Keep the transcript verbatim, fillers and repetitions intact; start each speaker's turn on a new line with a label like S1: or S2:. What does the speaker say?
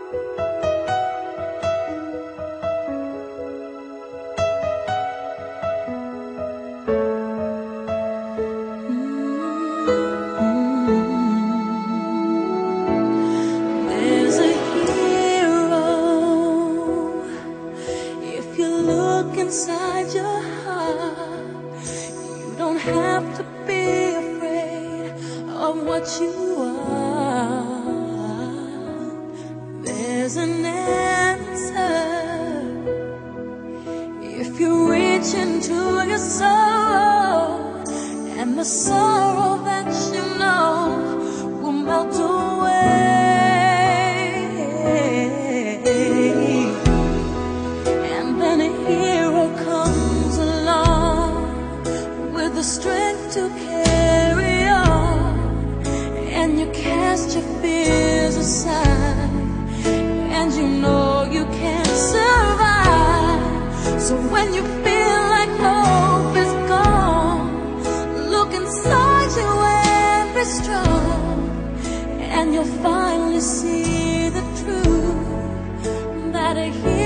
S1: Inside your heart, you don't have to be afraid of what you are. There's an answer if you reach into your soul, and the sorrow that you know will melt away. The strength to carry on, and you cast your fears aside, and you know you can survive. So when you feel like hope is gone, look inside you and be strong, and you'll finally see the truth that a